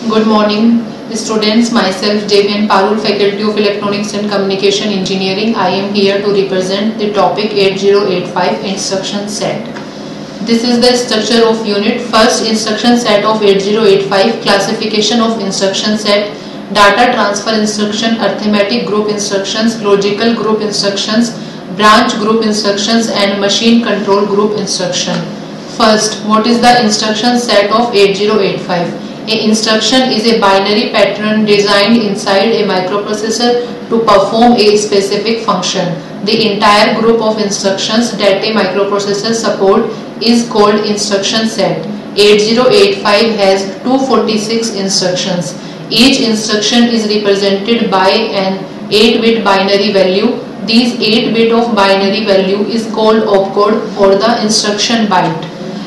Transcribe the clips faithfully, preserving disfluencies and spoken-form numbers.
Good morning, students. Myself, J V N Parul, Faculty of Electronics and Communication Engineering. I am here to represent the topic eight zero eight five instruction set. This is the structure of unit. First, instruction set of eight zero eight five, classification of instruction set, data transfer instruction, arithmetic group instructions, logical group instructions, branch group instructions, and machine control group instruction. First, what is the instruction set of eight zero eight five? A instruction is a binary pattern designed inside a microprocessor to perform a specific function. The entire group of instructions that a microprocessor support is called instruction set. eight zero eight five has two hundred forty-six instructions. Each instruction is represented by an eight bit binary value. These eight bit of binary value is called opcode for the instruction byte.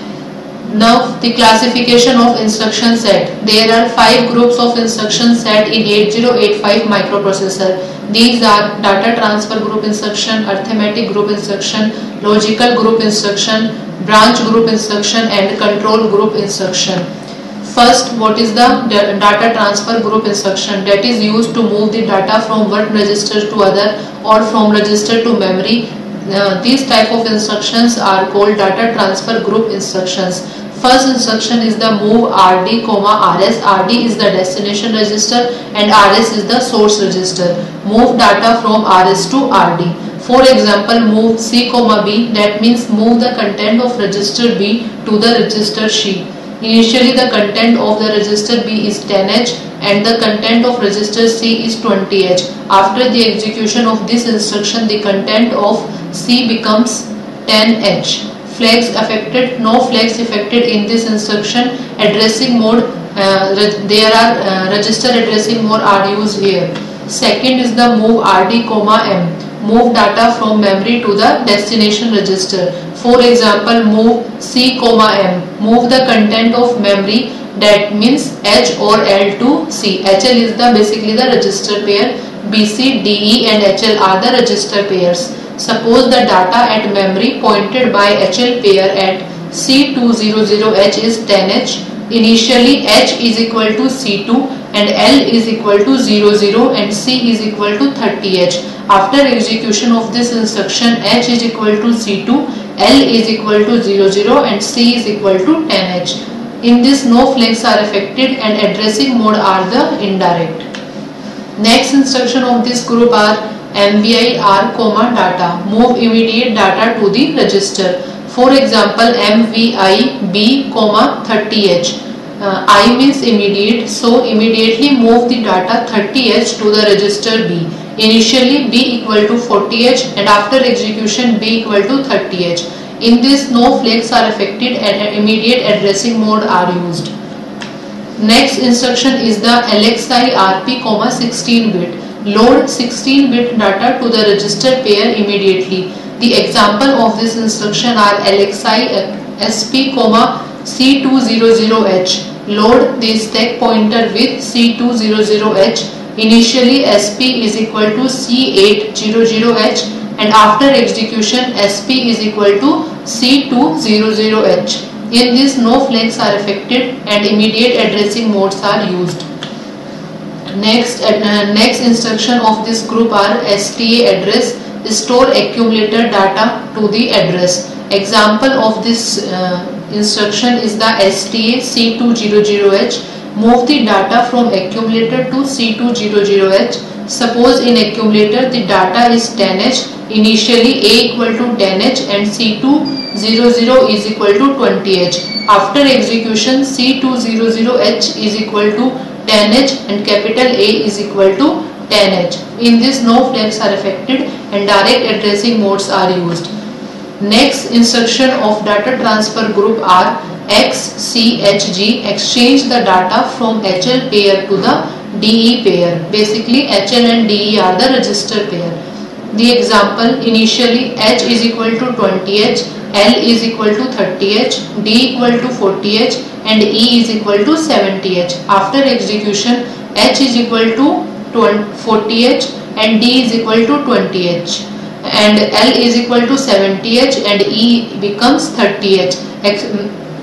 Now, the classification of instruction set. There are five groups of instruction set in eight zero eight five microprocessor. These are data transfer group instruction, arithmetic group instruction, logical group instruction, branch group instruction, and control group instruction. First, what is the data transfer group instruction? That is used to move the data from one register to other or from register to memory. Uh, these type of instructions are called data transfer group instructions. First instruction is the move R D, R S. R D is the destination register and R S is the source register. Move data from R S to R D. For example, move C, B, that means move the content of register B to the register C. Initially, the content of the register B is ten H and the content of register C is twenty H. After the execution of this instruction, the content of C becomes ten H. Flags affected, no flags affected in this instruction. Addressing mode, uh, there are uh, register addressing mode are used here. Second is the move R D, M. Move data from memory to the destination register. For example, move C, M. Move the content of memory, that means H or L to C. H L is the basically the register pair. B C, D E and H L are the register pairs. Suppose the data at memory pointed by H L pair at C two hundred H is ten H. Initially H is equal to C two and L is equal to zero zero and C is equal to thirty H. After execution of this instruction, H is equal to C two, L is equal to zero zero and C is equal to ten H. In this, no flags are affected and addressing mode are the indirect. Next instruction of this group are M V I R, data. Move immediate data to the register. For example, M V I B, thirty H. Uh, I means immediate, so immediately move the data thirty H to the register B. Initially B equal to forty H and after execution B equal to thirty H. In this, no flags are affected and immediate addressing mode are used. Next instruction is the L X I R P, sixteen bit. Load sixteen bit data to the register pair immediately. The example of this instruction are L X I S P, C two hundred H. Load the stack pointer with C two hundred H. Initially S P is equal to C eight hundred H and after execution S P is equal to C two hundred H. In this, no flags are affected and immediate addressing modes are used. Next, uh, next instruction of this group are S T A address, store accumulator data to the address. Example of this uh, instruction is the S T A C two hundred H. Move the data from accumulator to C two hundred H. Suppose in accumulator the data is ten H. Initially A equal to ten H and C two hundred is equal to twenty H. After execution C two hundred H is equal to ten H and capital A is equal to ten H. In this, no flags are affected and direct addressing modes are used. Next instruction of data transfer group are X C H G. Exchange the data from H L pair to the D E pair. Basically H L and D E are the register pair. The example, initially H is equal to twenty H, L is equal to thirty H, D equal to forty H and E is equal to seventy H. After execution H is equal to forty H and D is equal to twenty H and L is equal to seventy H and E becomes thirty H.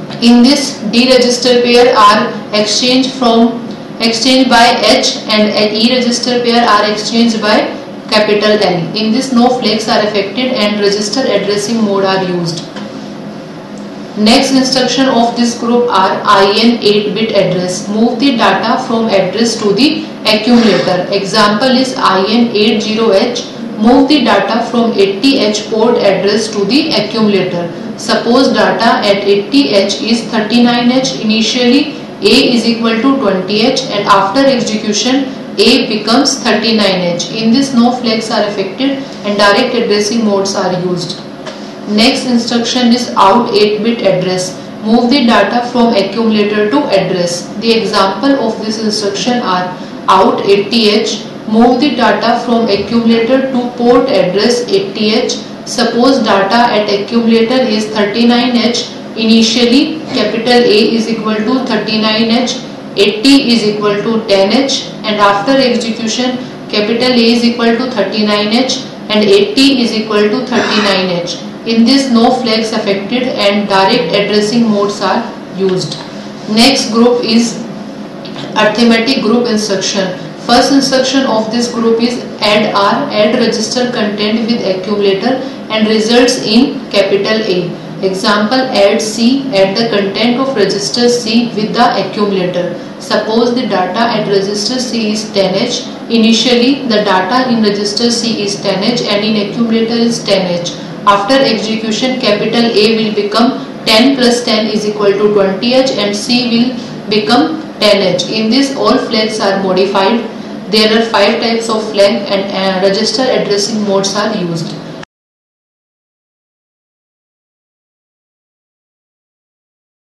In this, D register pair are exchanged from exchanged by H and E register pair are exchanged by capital L. In this, no flags are affected and register addressing mode are used. Next instruction of this group are I N eight bit address. Move the data from address to the accumulator. Example is I N eighty H. Move the data from eighty H port address to the accumulator. Suppose data at eighty H is thirty-nine H. Initially A is equal to twenty H and after execution A becomes thirty-nine H. In this, no flags are affected and direct addressing modes are used. Next instruction is out eight bit address. Move the data from accumulator to address. The example of this instruction are out eighty H. Move the data from accumulator to port address eighty H. Suppose data at accumulator is thirty-nine H. Initially capital A is equal to thirty-nine H, eighty is equal to ten H and after execution capital A is equal to thirty-nine H and eighty is equal to thirty-nine H. In this, no flags affected and direct addressing modes are used. Next group is arithmetic group instruction. First instruction of this group is add R, add register content with accumulator and results in capital A. Example, add C, add the content of register C with the accumulator. Suppose the data at register C is ten H. Initially the data in register C is ten H and in accumulator is ten H. After execution capital A will become ten plus ten is equal to twenty H and C will become ten H. In this, all flags are modified. There are five types of flag and uh, register addressing modes are used.